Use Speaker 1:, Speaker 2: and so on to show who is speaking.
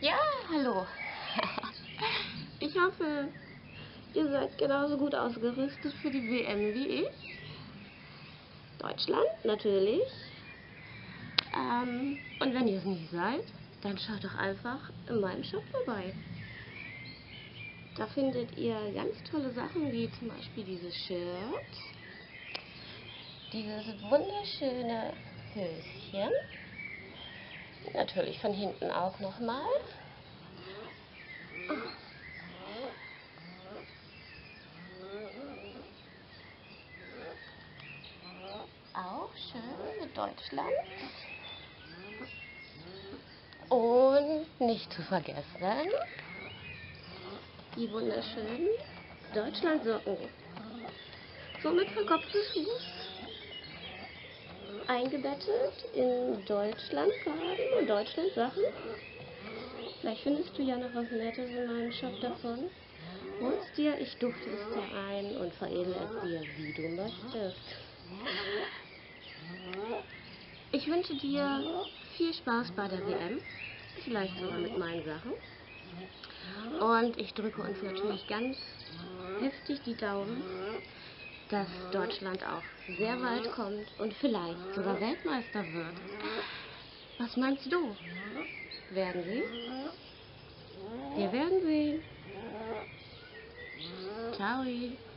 Speaker 1: Ja, hallo. Ich hoffe, ihr seid genauso gut ausgerüstet für die WM wie ich. Deutschland, natürlich. Und wenn ihr es nicht seid, dann schaut doch einfach in meinem Shop vorbei. Da findet ihr ganz tolle Sachen, wie zum Beispiel dieses Shirt, dieses wunderschöne Höschen, natürlich von hinten auch nochmal. Auch schön mit Deutschland. Und nicht zu vergessen, die wunderschönen Deutschlandsocken. So mit verkopftem Fuß. Eingebettet in Deutschlandfarben und Deutschlandsachen. Vielleicht findest du ja noch was Nettes in meinem Shop davon. Hol's dir, ich dufte es dir ein und veredle es dir, wie du möchtest. Ich wünsche dir viel Spaß bei der WM, vielleicht sogar mit meinen Sachen. Und ich drücke uns natürlich ganz heftig die Daumen, dass Deutschland auch sehr weit kommt und vielleicht sogar Weltmeister wird. Was meinst du? Werden sie? Wir werden sehen. Ciao.